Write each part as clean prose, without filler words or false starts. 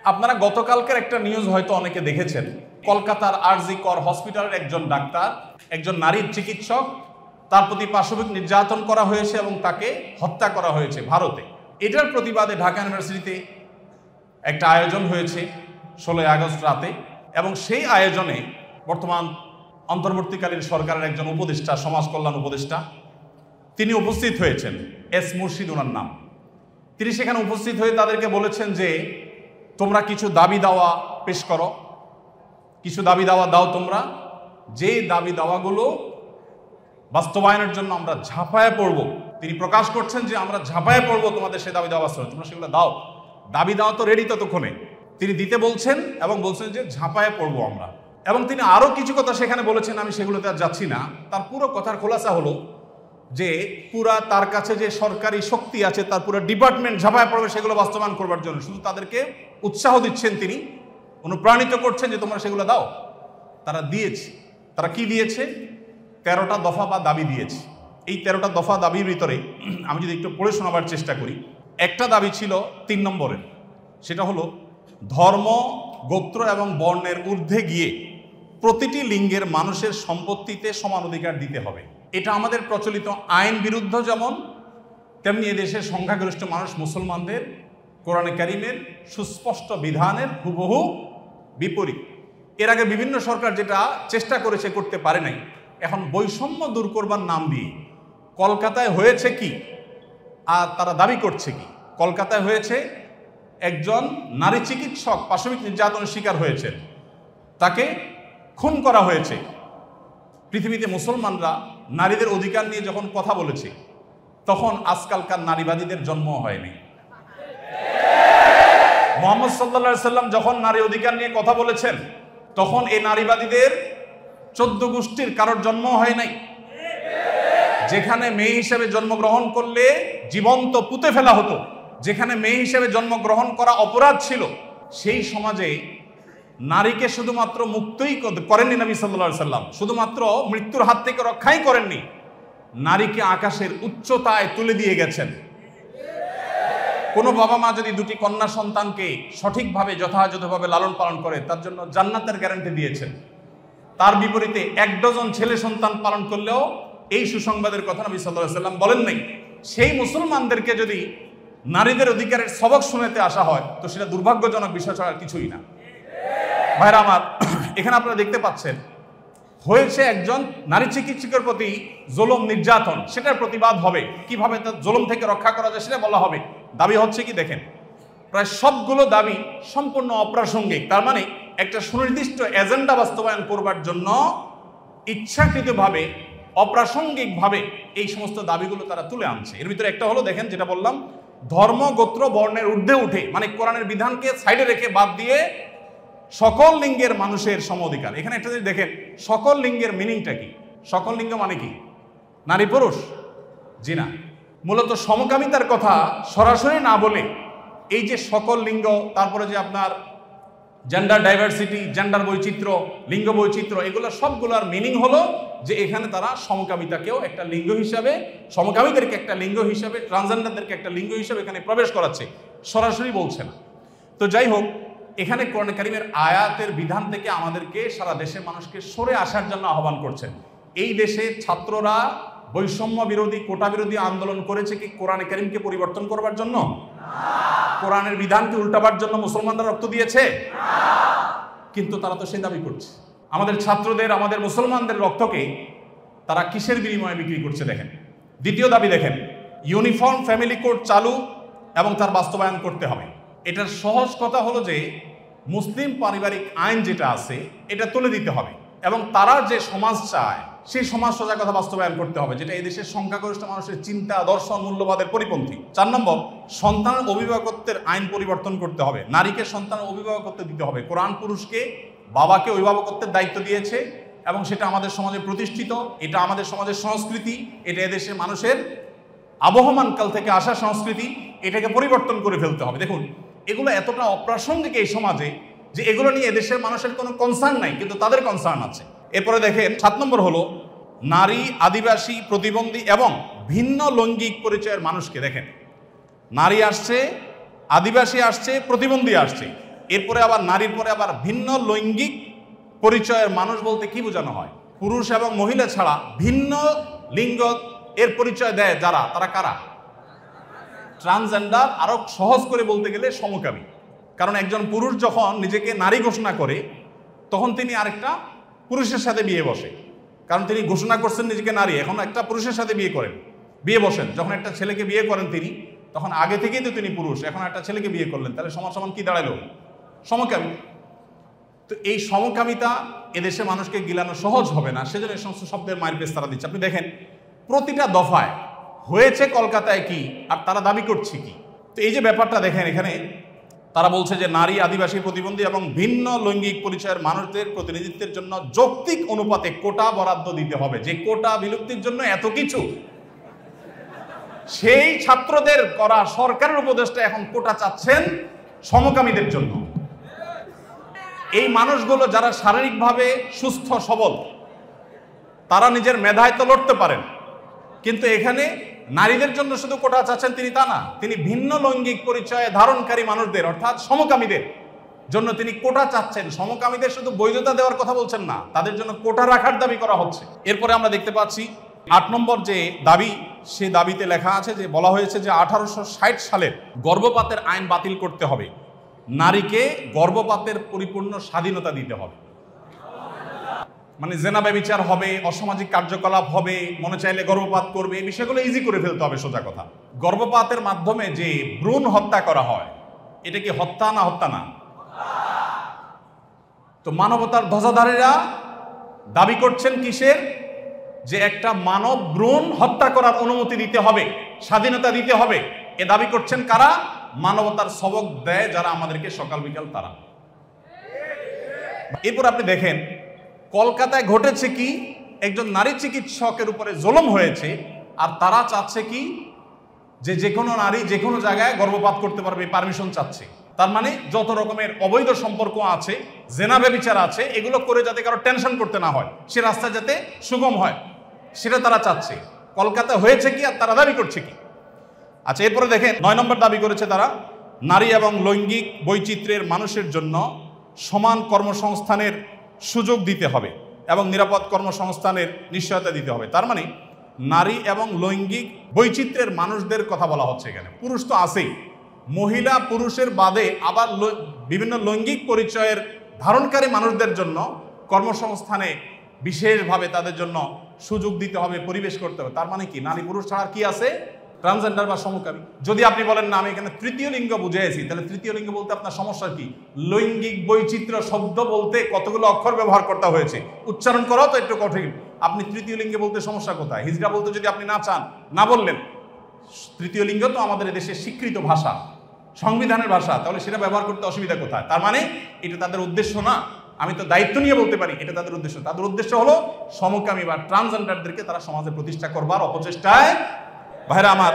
আপনারা গতকালকের একটা নিউজ হয়তো অনেকে দেখেছেন। কলকাতার আরজি কর হসপিটালের একজন ডাক্তার, একজন নারীর চিকিৎসক, তার প্রতি পাশবিক নির্যাতন করা হয়েছে এবং তাকে হত্যা করা হয়েছে ভারতে। এটার প্রতিবাদে ঢাকা ইউনিভার্সিটিতে একটা আয়োজন হয়েছে 16 আগস্ট রাতে, এবং সেই আয়োজনে বর্তমান অন্তর্বর্তীকালীন সরকারের একজন উপদেষ্টা, সমাজ কল্যাণ উপদেষ্টা, তিনি উপস্থিত হয়েছেন। এস মুর্শিদ ওনার নাম। তিনি সেখানে উপস্থিত হয়ে তাদেরকে বলেছেন যে তোমরা কিছু দাবি দাওয়া পেশ করো, কিছু দাবি দাওয়া দাও তোমরা, যে দাবি দাওয়াগুলো বাস্তবায়নের জন্য আমরা ঝাঁপায়ে পড়ব। তিনি প্রকাশ করছেন যে আমরা ঝাঁপায়ে পড়ব তোমাদের সেই দাবি দাওয়া বাস্তবায়ন, তোমরা সেগুলো দাও। দাবি দাওয়া তো রেডি ততক্ষণে, তিনি দিতে বলছেন এবং বলছেন যে ঝাঁপায়ে পড়ব আমরা। এবং তিনি আরও কিছু কথা সেখানে বলেছেন, আমি সেগুলোতে আর যাচ্ছি না। তার পুরো কথার খোলাসা হলো যে পুরা তার কাছে যে সরকারি শক্তি আছে, তার পুরো ডিপার্টমেন্ট ঝাঁপায়ে পড়বে সেগুলো বাস্তবায়ন করবার জন্য। শুধু তাদেরকে উৎসাহ দিচ্ছেন, তিনি অনুপ্রাণিত করছেন যে তোমরা সেগুলো দাও। তারা দিয়েছে। তারা কি দিয়েছে? 13টা দফা বা দাবি দিয়েছে। এই 13টা দফা দাবির ভিতরে আমি যদি একটু পড়ে শোনাবার চেষ্টা করি, একটা দাবি ছিল 3 নম্বরের, সেটা হলো ধর্ম, গোত্র এবং বর্ণের ঊর্ধ্বে গিয়ে প্রতিটি লিঙ্গের মানুষের সম্পত্তিতে সমান অধিকার দিতে হবে। এটা আমাদের প্রচলিত আইন বিরুদ্ধ যেমন, তেমনি এদেশের সংখ্যাগরিষ্ঠ মানুষ মুসলমানদের কোরআনে কারিমের সুস্পষ্ট বিধানের হুবহু বিপরীত। এর আগে বিভিন্ন সরকার যেটা চেষ্টা করেছে, করতে পারে নাই। এখন বৈষম্য দূর করবার নাম দিয়ে কলকাতায় হয়েছে কি আর তারা দাবি করছে কি? কলকাতায় হয়েছে একজন নারী চিকিৎসক পাশবিক নির্যাতনের শিকার হয়েছেন, তাকে খুন করা হয়েছে। পৃথিবীতে মুসলমানরা নারীদের অধিকার নিয়ে যখন কথা বলেছে, তখন আজকালকার নারীবাদীদের জন্ম হয়নি। মুহাম্মদ সাল্লাল্লাহু আলাইহি সাল্লাম যখন নারী অধিকার নিয়ে কথা বলেছেন, তখন এই নারীবাদীদের 14 গোষ্ঠীর কারোর জন্ম হয় নাই। যেখানে মেয়ে হিসেবে জন্মগ্রহণ করলে জীবন্ত পুঁতে ফেলা হতো, যেখানে মেয়ে হিসেবে জন্মগ্রহণ করা অপরাধ ছিল, সেই সমাজে নারীকে শুধুমাত্র মুক্তই করেননি নবী সাল্লাল্লাহু আলাইহি সাল্লাম, শুধুমাত্র মৃত্যুর হাত থেকে রক্ষাই করেননি, নারীকে আকাশের উচ্চতায় তুলে দিয়ে গেছেন। কোনো বাবা মা যদি 2টি কন্যা সন্তানকে সঠিকভাবে যথাযথভাবে লালন পালন করে, তার জন্য জান্নাতের গ্যারান্টি দিয়েছেন। তার বিপরীতে 1 ডজন ছেলে সন্তান পালন করলেও এই সুসংবাদের কথা নবী সাল্লাল্লাহু আলাইহি সাল্লাম বলেন নাই। সেই মুসলমানদেরকে যদি নারীদের অধিকারের সবক শুনাতে আসা হয়, তো সেটা দুর্ভাগ্যজনক বিষয় ছাড়া কিছুই না। ভাইরা আমার, এখানে আপনারা দেখতে পাচ্ছেন হয়েছে একজন নারী চিকিৎসকের প্রতি জুলুম নির্যাতন, সেটার প্রতিবাদ হবে। কিভাবে তার জুলুম থেকে রক্ষা করা যায় সেটা বলা হবে। দাবি হচ্ছে কি দেখেন, প্রায় সবগুলো দাবি সম্পূর্ণ অপ্রাসঙ্গিক। তার মানে একটা সুনির্দিষ্ট এজেন্ডা বাস্তবায়ন করবার জন্য ইচ্ছাকৃতভাবে অপ্রাসঙ্গিকভাবে এই সমস্ত দাবিগুলো তারা তুলে আনছে। এর ভিতরে একটা হলো, দেখেন যেটা বললাম, ধর্ম, গোত্র, বর্ণের ঊর্ধ্বে উঠে, মানে কোরআনের বিধানকে সাইডে রেখে বাদ দিয়ে সকল লিঙ্গের মানুষের সম অধিকার। এখানে একটা জিনিস দেখেন, সকল লিঙ্গের মিনিংটা কি? সকল লিঙ্গ মানে কি? নারী পুরুষ? জি না, মূলত সমকামিতার কথা সরাসরি না বলে এই যে সকল লিঙ্গ, তারপরে যে আপনার জেন্ডার ডাইভার্সিটি, জেন্ডার বৈচিত্র্য, লিঙ্গ বৈচিত্র্য, এগুলো সবগুলোর মিনিং হলো যে এখানে তারা সমকামিতাকেও একটা লিঙ্গ হিসাবে, সমকামীদেরকে একটা লিঙ্গ হিসাবে, ট্রান্সজেন্ডারদেরকে একটা লিঙ্গ হিসাবে এখানে প্রবেশ করাচ্ছে, সরাসরি বলছে না। তো যাই হোক, এখানে কোরআন কারীমের আয়াতের বিধান থেকে আমাদেরকে, সারা দেশের মানুষকে সরে আসার জন্য আহ্বান করছেন। এই দেশে ছাত্ররা বৈষম্য বিরোধী, কোটা বিরোধী আন্দোলন করেছে কি কোরআন কারীমকে পরিবর্তন করবার জন্য? কোরআনের বিধানকে উল্টাবার জন্য মুসলমানরা রক্ত দিয়েছে? কিন্তু তারা তো সেই দাবি করছে। আমাদের ছাত্রদের, আমাদের মুসলমানদের রক্তকে তারা কিসের বিনিময়ে বিক্রি করছে দেখেন। দ্বিতীয় দাবি দেখেন, ইউনিফর্ম ফ্যামিলি কোড চালু এবং তার বাস্তবায়ন করতে হবে। এটার সহজ কথা হলো যে মুসলিম পারিবারিক আইন যেটা আছে এটা তুলে দিতে হবে, এবং তারা যে সমাজ চায় সেই সমাজ সোজা কথা বাস্তবায়ন করতে হবে, যেটা এই দেশের সংখ্যাগরিষ্ঠ মানুষের চিন্তা, দর্শন, মূল্যবাদের পরিপন্থী। 4 নম্বর, সন্তানের অভিভাবকত্বের আইন পরিবর্তন করতে হবে। নারীকে সন্তানের অভিভাবকত্ব দিতে হবে। কোরআন পুরুষকে, বাবাকে অভিভাবকত্বের দায়িত্ব দিয়েছে, এবং সেটা আমাদের সমাজে প্রতিষ্ঠিত। এটা আমাদের সমাজের সংস্কৃতি, এটা এদেশের মানুষের আবহমানকাল থেকে আসা সংস্কৃতি। এটাকে পরিবর্তন করে ফেলতে হবে। দেখুন, এগুলো এতটা অপ্রাসঙ্গিক এই সমাজে যে এগুলো নিয়ে এদেশের মানুষের কোনো কনসার্ন নাই, কিন্তু তাদের কনসার্ন আছে। এরপরে দেখেন 7 নম্বর হলো নারী, আদিবাসী, প্রতিবন্ধী এবং ভিন্ন লৈঙ্গিক পরিচয়ের মানুষকে, দেখেন নারী আসছে, আদিবাসী আসছে, প্রতিবন্ধী আসছে, এরপরে আবার নারীর পরে আবার ভিন্ন লৈঙ্গিক পরিচয়ের মানুষ বলতে কি বোঝানো হয়? পুরুষ এবং মহিলা ছাড়া ভিন্ন লিঙ্গ এর পরিচয় দেয় যারা, তারা কারা? ট্রান্সজেন্ডার। আরো সহজ করে বলতে গেলে সমকামী। কারণ একজন পুরুষ যখন নিজেকে নারী ঘোষণা করে তখন তিনি আরেকটা পুরুষের সাথে বিয়ে বসে, কারণ তিনি ঘোষণা করছেন নিজেকে নারী, এখন একটা পুরুষের সাথে বিয়ে বসেন। যখন একটা ছেলেকে বিয়ে করেন তিনি, তখন আগে থেকেই তো তিনি পুরুষ, এখন একটা ছেলেকে বিয়ে করলেন, তাহলে সমান সমান কি দাঁড়ালো? সমকামী। তো এই সমকামিতা এদেশে মানুষকে গিলানো সহজ হবে না, সেজন্য এই সমস্ত শব্দের মায়ের পেশ তারা দিচ্ছে। আপনি দেখেন প্রতিটা দফায় হয়েছে কলকাতায় কি আর তারা দাবি করছে কি। তো এই যে ব্যাপারটা দেখেন, এখানে তারা বলছে যে নারী, আদিবাসী, প্রতিবন্ধী এবং ভিন্ন লৈঙ্গিক পরিচয়ের মানুষদের প্রতিনিধিত্বের জন্য যৌক্তিক অনুপাতে কোটা বরাদ্দ দিতে হবে। যে কোটা বিলুপ্তির জন্য এত কিছু, সেই ছাত্রদের করা সরকারের উপদেষ্টা এখন কোটা চাচ্ছেন সমকামীদের জন্য। এই মানুষগুলো যারা শারীরিকভাবে সুস্থ সবল, তারা নিজের মেধায় তো লড়তে পারেন, কিন্তু এখানে নারীদের জন্য শুধু কোটা চাচ্ছেন তিনি তা না, তিনি ভিন্ন লৈঙ্গিক পরিচয় ধারণকারী মানুষদের অর্থাৎ সমকামীদের জন্য তিনি কোটা চাচ্ছেন। সমকামীদের শুধু বৈধতা দেওয়ার কথা বলছেন না, তাদের জন্য কোটা রাখার দাবি করা হচ্ছে। এরপরে আমরা দেখতে পাচ্ছি 8 নম্বর যে দাবি, সে দাবিতে লেখা আছে যে বলা হয়েছে যে 1860 সালের গর্ভপাতের আইন বাতিল করতে হবে, নারীকে গর্ভপাতের পরিপূর্ণ স্বাধীনতা দিতে হবে। মানে জেনা ব্যভিচার হবে, অসামাজিক কার্যকলাপ হবে, মনে চাইলে গর্ভপাত করবে, এই বিষয়গুলো ইজি করে ফেলতে হবে। সোজা কথা, গর্ভপাতের মাধ্যমে যে ভ্রূণ হত্যা করা হয়, এটা কি হত্যা না? হত্যা না। তো মানবতার ধ্বজাধারীরা দাবি করছেন কিসের? যে একটা মানব ভ্রূণ হত্যা করার অনুমতি দিতে হবে, স্বাধীনতা দিতে হবে। এ দাবি করছেন কারা? মানবতার সবক দেয় যারা আমাদেরকে সকাল বিকাল তারা। এরপর আপনি দেখেন কলকাতায় ঘটেছে কি, একজন নারী চিকিৎসকের উপরে জুলুম হয়েছে, আর তারা চাচ্ছে কি যে কোনো নারী যে কোনো জায়গায় গর্ভপাত করতে পারবে, পারমিশন চাচ্ছে। তার মানে যত রকমের অবৈধ সম্পর্ক আছে, জেনা ব্যভিচার আছে, এগুলো করে যাতে কারো টেনশন করতে না হয়, সে রাস্তা যাতে সুগম হয়, সেটা তারা চাচ্ছে। কলকাতা হয়েছে কি আর তারা দাবি করছে কি? আচ্ছা, এরপরে দেখেন 9 নম্বর দাবি করেছে তারা, নারী এবং লৈঙ্গিক বৈচিত্র্যের মানুষের জন্য সমান কর্মসংস্থানের সুযোগ দিতে হবে এবং নিরাপদ কর্মসংস্থানের নিশ্চয়তা দিতে হবে। তার মানে নারী এবং লৈঙ্গিক বৈচিত্র্যের মানুষদের কথা বলা হচ্ছে এখানে। পুরুষ তো আছেই, মহিলা পুরুষের বাদে আবার বিভিন্ন লৈঙ্গিক পরিচয়ের ধারণকারী মানুষদের জন্য কর্মসংস্থানে বিশেষভাবে তাদের জন্য সুযোগ দিতে হবে, পরিবেশ করতে হবে। তার মানে কি নারী পুরুষ ছাড়া কি আছে? ট্রান্সজেন্ডার বা সমকামী। যদি আপনি বলেন না আমি এখানে তৃতীয় লিঙ্গ বুঝেছি, তাহলে তৃতীয় লিঙ্গ বলতে আপনার সমস্যা কি? লৈঙ্গিক বৈচিত্র্য শব্দ বলতে কতগুলো অক্ষর ব্যবহার করতে হয়েছে, উচ্চারণ করাও তো একটু কঠিন। আপনি তৃতীয় লিঙ্গে বলতে সমস্যা কোথায়? হিজড়া বলতে যদি আপনি না চান, না বললেন। তৃতীয় লিঙ্গ তো আমাদের দেশের স্বীকৃত ভাষা, সংবিধানের ভাষা, তাহলে সেটা ব্যবহার করতে অসুবিধা কোথায়? তার মানে এটা তাদের উদ্দেশ্য না। আমি তো দায়িত্ব নিয়ে বলতে পারি এটা তাদের উদ্দেশ্য। তাদের উদ্দেশ্য হলো সমকামী বা ট্রান্সজেন্ডারদেরকে তারা সমাজে প্রতিষ্ঠা করবার অপচেষ্টায়। ভাইরা আমার,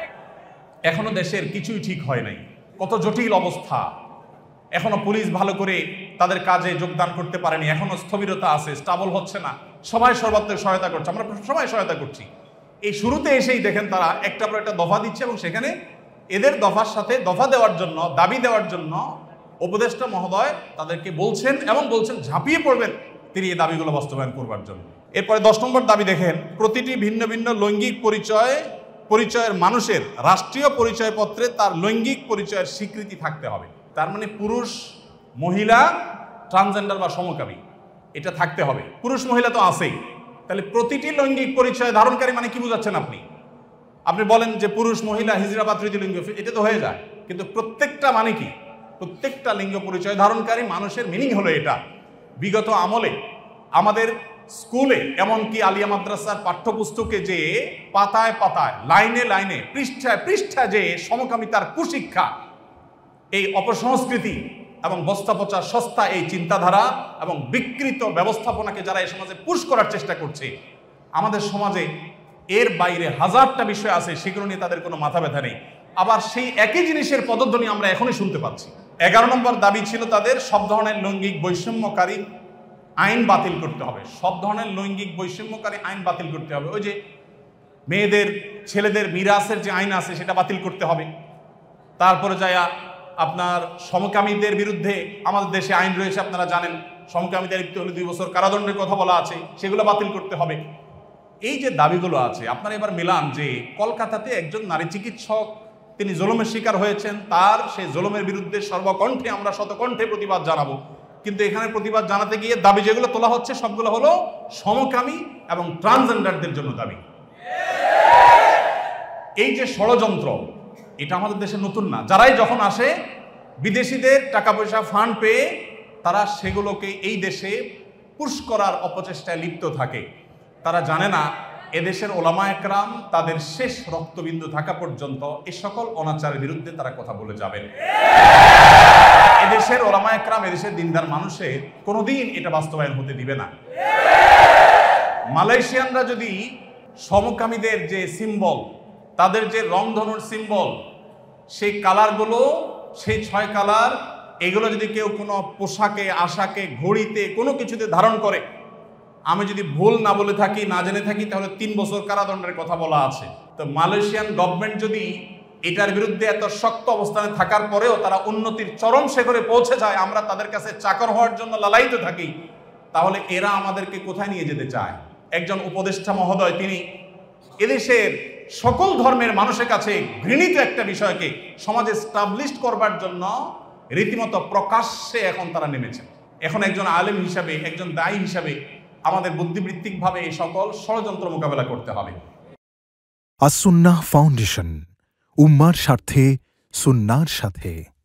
এখনো দেশের কিছুই ঠিক হয় নাই, কত জটিল অবস্থা। এখনো পুলিশ ভালো করে তাদের কাজে যোগদান করতে পারেনি, এখনো স্থবিরতা আছে, স্টাবল হচ্ছে না। সবাই সর্বাত্মক সহায়তা করছে, আমরা সবাই সহায়তা করছি। এই শুরুতে এসেই দেখেন তারা একটা পর একটা দফা দিচ্ছে এবং সেখানে এদের দফার সাথে দফা দেওয়ার জন্য, দাবি দেওয়ার জন্য উপদেষ্টা মহোদয় তাদেরকে বলছেন এবং বলছেন ঝাঁপিয়ে পড়বেন তিনি এই দাবিগুলো বাস্তবায়ন করবার জন্য। এরপরে 10 নম্বর দাবি দেখেন, প্রতিটি ভিন্ন ভিন্ন লৈঙ্গিক পরিচয়ের মানুষের রাষ্ট্রীয় পরিচয়পত্রে তার লৈঙ্গিক পরিচয়ের স্বীকৃতি থাকতে হবে। তার মানে পুরুষ, মহিলা, ট্রান্সজেন্ডার বা সমকামী এটা থাকতে হবে। পুরুষ মহিলা তো আছেই, তাহলে প্রতিটি লৈঙ্গিক পরিচয় ধারণকারী মানে কি বোঝাচ্ছেন আপনি? আপনি বলেন যে পুরুষ, মহিলা, হিজড়া বা তৃতীয় লিঙ্গ, এটা তো হয়ে যায়, কিন্তু প্রত্যেকটা মানে কি? প্রত্যেকটা লিঙ্গ পরিচয় ধারণকারী মানুষের মিনিং হলো এটা। বিগত আমলে আমাদের স্কুলে, এমনকি আলিয়া মাদ্রাসার পাঠ্যপুস্তকে যে পাতায় পাতায়, লাইনে লাইনে, পৃষ্ঠায় পৃষ্ঠায় যে সমকামিতার কুশিক্ষা, এই অপসংস্কৃতি এবং বস্তাপচা সস্তা এই চিন্তাধারা এবং বিকৃত ব্যবস্থাপনাকে যারা এই সমাজে পুশ করার চেষ্টা করছে, আমাদের সমাজে এর বাইরে হাজারটা বিষয় আছে, সেগুলো নিয়ে তাদের কোনো মাথা ব্যথা নেই। আবার সেই একই জিনিসের পদধ্বনি আমরা এখনই শুনতে পাচ্ছি। 11 নম্বর দাবি ছিল তাদের, সব ধরনের লৈঙ্গিক বৈষম্যকারী আইন বাতিল করতে হবে। সব ধরনের লৈঙ্গিক বৈষম্যকারী আইন বাতিল করতে হবে। ওই যে মেয়েদের, ছেলেদের মিরাসের যে আইন আছে সেটা বাতিল করতে হবে। তারপরে যায়া আপনার সমকামীদের বিরুদ্ধে আমাদের দেশে আইন রয়েছে, আপনারা জানেন। সমকামীদের লিপ্ত হলে 2 বছর কারাদণ্ডের কথা বলা আছে, সেগুলো বাতিল করতে হবে। এই যে দাবিগুলো আছে, আপনারা এবার মিলান যে কলকাতাতে একজন নারী চিকিৎসক তিনি জুলুমের শিকার হয়েছেন, তার সেই জুলুমের বিরুদ্ধে সর্বকণ্ঠে আমরা শতকণ্ঠে প্রতিবাদ জানাবো। কিন্তু এখানে প্রতিবাদ জানাতে গিয়ে দাবি যেগুলো তোলা হচ্ছে সবগুলো হলো সমকামী এবং ট্রান্সজেন্ডারদের জন্য দাবি। এই যে ষড়যন্ত্র, এটা আমাদের দেশে নতুন না। যারাই যখন আসে বিদেশিদের টাকা পয়সা ফান্ড পেয়ে তারা সেগুলোকে এই দেশে পুশ করার অপচেষ্টায় লিপ্ত থাকে। তারা জানে না এদেশের ওলামা একরাম তাদের শেষ রক্তবিন্দু থাকা পর্যন্ত এই সকল অনাচারের বিরুদ্ধে তারা কথা বলে যাবেন। এদেশের ওলামা একরাম, এদেশের দিনদার মানুষের কোনোদিন এটা বাস্তবায়ন হতে দিবে না। মালয়েশিয়ানরা যদি সমকামীদের যে সিম্বল, তাদের যে রংধনুর সিম্বল, সেই কালারগুলো, সেই 6 কালার, এগুলো যদি কেউ কোনো পোশাকে, আশাকে, ঘড়িতে, কোনো কিছুতে ধারণ করে, আমি যদি ভুল না বলে থাকি, না জেনে থাকি, তাহলে 3 বছর কারাদণ্ডের কথা বলা আছে। তো মালয়েশিয়ান গভর্নমেন্ট যদি এটার বিরুদ্ধে এত শক্ত অবস্থানে থাকার পরেও তারা উন্নতির চরম শিখরে পৌঁছে যায়, আমরা তাদের কাছে চাকর হওয়ার জন্য লালায়িত থাকি, তাহলে এরা আমাদেরকে কোথায় নিয়ে যেতে চায়? একজন উপদেষ্টা মহোদয় তিনি এদেশের সকল ধর্মের মানুষের কাছে ঘৃণিত একটা বিষয়কে সমাজে স্টাবলিশ করবার জন্য রীতিমতো প্রকাশ্যে এখন তারা নেমেছে। এখন একজন আলেম হিসাবে, একজন দায়ী হিসাবে আমাদের বুদ্ধিবৃত্তিকভাবে এই সকল ষড়যন্ত্র মোকাবেলা করতে হবে। আস-সুন্নাহ ফাউন্ডেশন, উম্মার স্বার্থে সুন্নাহর সাথে।